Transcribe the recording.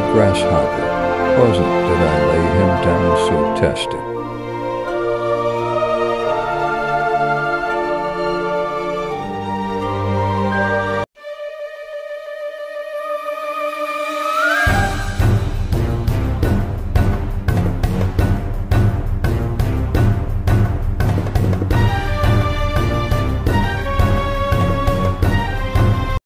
grasshopper, wasn't that I laid him down so tested.